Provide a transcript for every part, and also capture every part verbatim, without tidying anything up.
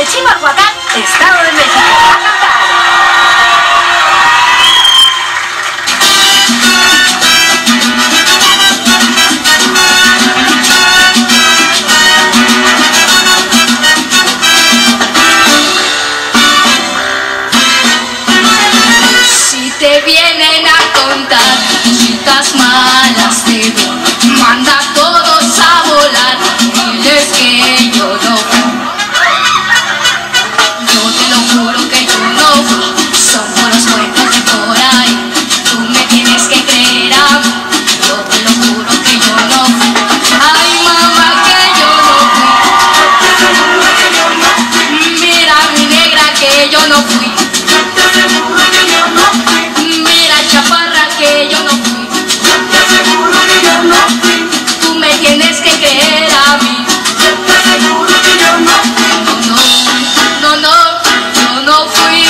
de Chimalhuacán, Estado de México. ¡A cantar! Te vienen a contar chicas malas de mí, manda a todos a volar, diles que yo no fui. Yo te lo juro que yo no fui, son puros cuentos de por ahí, tú me tienes que creer a mí, yo te lo juro que yo no fui. Ay mamá que yo no fui, mira mi negra que yo no fui. Chaparra que yo no fui, yo te aseguro que yo no fui, tú me tienes que creer a mí, yo te aseguro que yo no fui, no, no, no, yo no fui.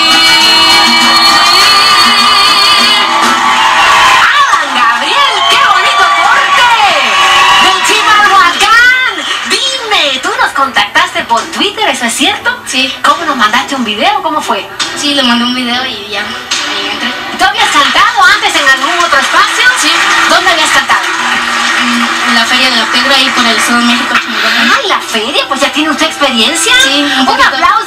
¡Alan Gabriel! ¡Qué bonito corte! ¡Del Chimalhuacán! Dime, ¿tú nos contactaste por Twitter, eso es cierto? Sí. ¿Cómo nos mandaste un video? ¿Cómo fue? Sí, le mandé un video y ya, ahí entré. ¿Tú habías cantado antes en algún otro espacio? Sí. ¿Dónde habías cantado? En la Feria de la Piedra ahí por el Estado de México. Ah, en la feria, pues ya tiene usted experiencia. Sí, un Un poquito. aplauso.